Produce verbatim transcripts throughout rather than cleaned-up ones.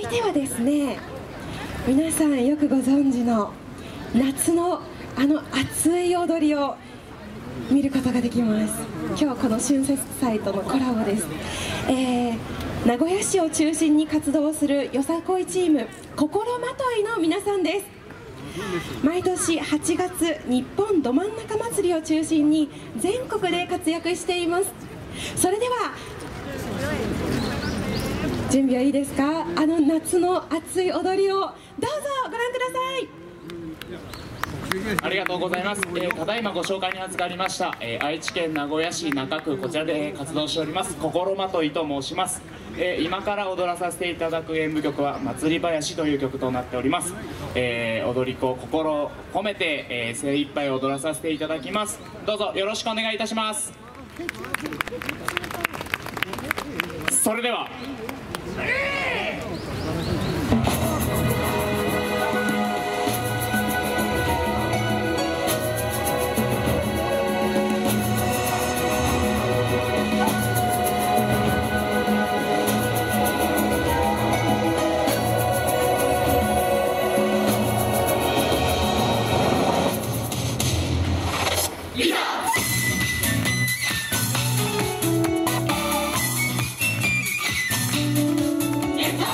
てはですね、皆さんよくご存知の夏のあの熱い踊りを見ることができます。今日はこの春節祭とのコラボです。えー、名古屋市を中心に活動するよさこいチーム心まといの皆さんです。毎年はちがつ日本ど真ん中祭りを中心に全国で活躍しています。それでは準備はいいですか？あの夏の熱い踊りをどうぞご覧ください。 ありがとうございます。えー、ただいまご紹介に預かりました、えー、愛知県名古屋市中区、こちらで活動しております心まといと申します。えー、今から踊らさせていただく演舞曲は祭り囃子という曲となっております。えー、踊り子を心を込めて、えー、精一杯踊らさせていただきます。どうぞよろしくお願いいたします。それでは Yeah.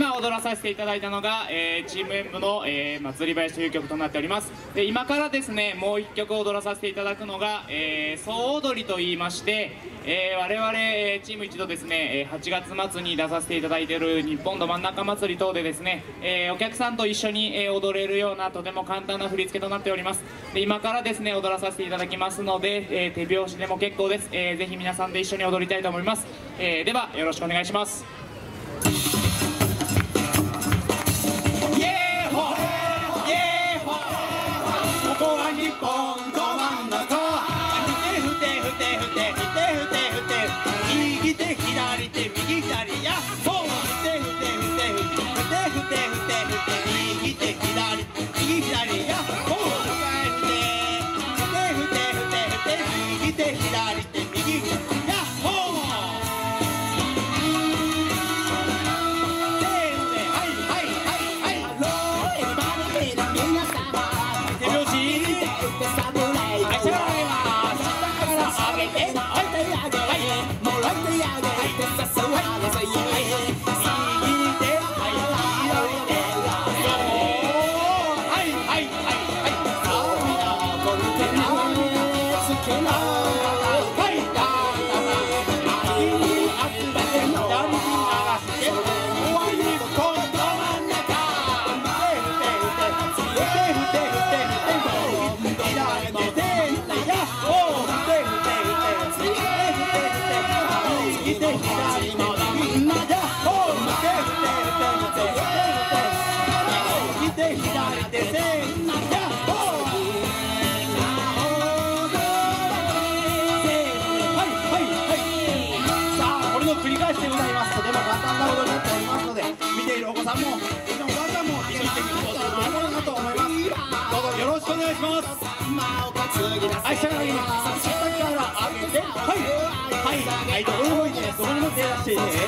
今踊らさせていただいたのが、えー、チーム演舞の、えー、祭り林という曲となっております。で今からですねもういっきょく踊らさせていただくのが、えー、総踊りと言いまして、えー、我々、えー、チーム一度ですねはちがつ末に出させていただいている日本ど真ん中祭り等でですね、えー、お客さんと一緒に、えー、踊れるようなとても簡単な振り付けとなっております。で今からですね踊らさせていただきますので、えー、手拍子でも結構です。えー、ぜひ皆さんで一緒に踊りたいと思います。えー、ではよろしくお願いします。イエーホイエーホここは日本ど真ん中ふてふてふてふてふてふてふて右手左手右左やそうふてふてふてふてふてふてふてふて右手左右左やそうふてふてふてふてふて右手左手右左やそう繰り返してございます。とても簡単な踊りになっておりますので、見ているお子さんも、うちのおばあちゃんも一緒にできることがあるかなと思います。どうぞよろしくお願いします。はい、下から上げて、下から上げて、はい、はい、はい、どこにもいいね、どこにも手出していいね。右手、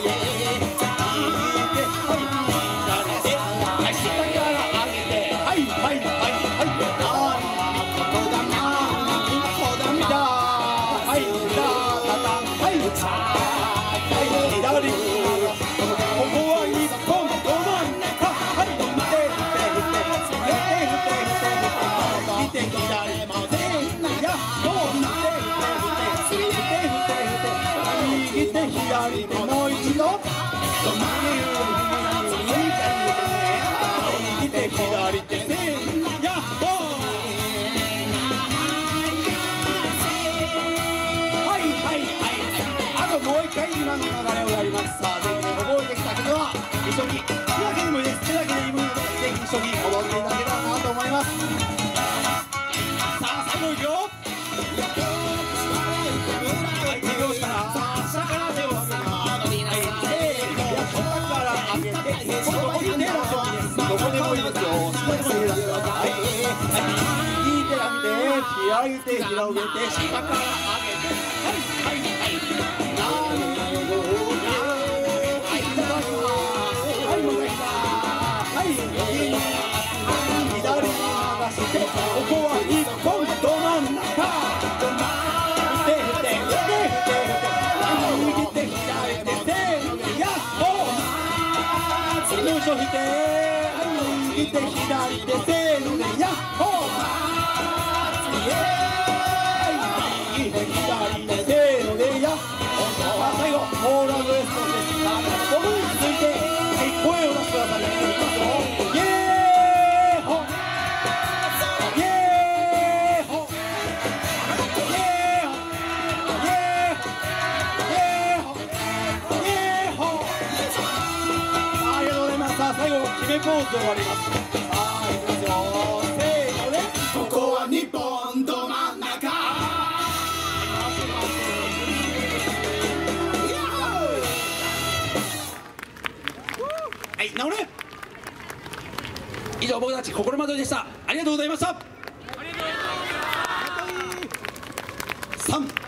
はい、左手、はい、下から上げて、はい、はい、はい、はい、左手もう一度右手左手せーやっほはいはいはいあともう一回今の流れをやります。さあぜひ覚えてきた方は一緒に手だけでもいいです。手だけでいいのでぜひ一緒に踊っていただけたらなと思います。さあ最後いくよ。はい手拍子から下から手を上げます。どこでもいいですよ。はい、いい手上げて、開いて、広げて、下から上げて、はい、はい、はい。はい、いただきます。はい、もう一回。はい、右に、左に流して、ここは日本ど真ん中。振って振って振って振って振って、右手左手せーやっほー。よいしょ振って。右手左手せーのでヤッホー右手左手せーのでヤッホー最後モーラルレストです。このに続いて声を出してください。いきますよ。イエーホイエーホイエーホイエーホイエーホイエーホありがとうございます。さあ最後決めポーズで終わります。はい、直れ。以上僕たち心まといでした。ありがとうございました。さん